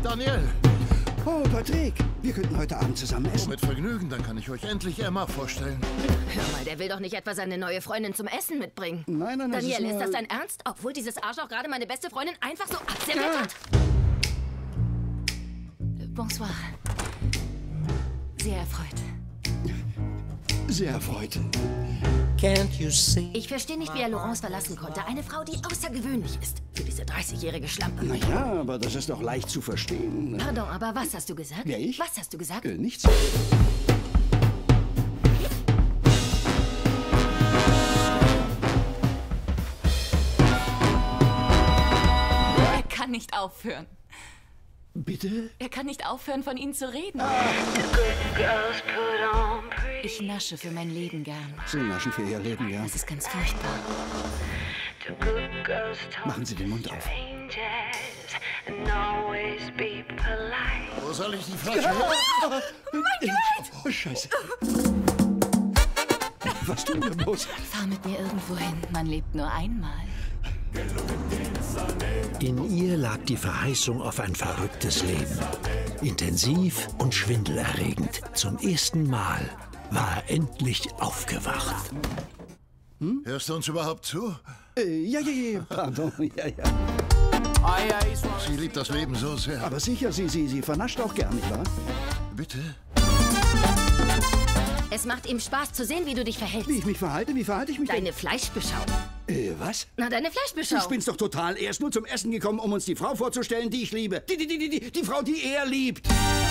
Daniel! Oh, Patrick, wir könnten heute Abend zusammen Oh, essen. mit Vergnügen, dann kann ich euch endlich Emma vorstellen. Hör mal, der will doch nicht etwa seine neue Freundin zum Essen mitbringen. Nein, nein, das Daniel, ist nur... das dein Ernst? Obwohl dieses Arschloch gerade meine beste Freundin einfach so abserviert hat? Bonsoir. Sehr erfreut. Sehr erfreut. Can't you see? Ich verstehe nicht, wie er Laurence verlassen konnte. Eine Frau, die außergewöhnlich ist. Für diese 30-jährige Schlampe. Naja, aber das ist doch leicht zu verstehen. Pardon, aber was hast du gesagt? Wer, ich? Was hast du gesagt? Nichts. Er kann nicht aufhören. Bitte? Er kann nicht aufhören, von Ihnen zu reden. Ich nasche für mein Leben gern. Sie naschen für Ihr Leben, ja. Das ist ganz furchtbar. Machen Sie den Mund auf. Wo soll ich die Flasche? Oh, Scheiße. Was tun wir bloß? Fahr mit mir irgendwo hin. Man lebt nur einmal. In ihr lag die Verheißung auf ein verrücktes Leben. Intensiv und schwindelerregend. Zum ersten Mal war er endlich aufgewacht. Hörst du uns überhaupt zu? Ja, pardon, ja. Sie liebt das Leben so sehr. Aber sicher, sie vernascht auch gern, nicht wahr? Bitte? Es macht ihm Spaß zu sehen, wie du dich verhältst. Wie ich mich verhalte? Wie verhalte ich mich Deine Fleischbeschau. Was? Na, deine Fleischbeschau. Ich bin's doch total. Er ist nur zum Essen gekommen, um uns die Frau vorzustellen, die ich liebe. Die Frau, die er liebt.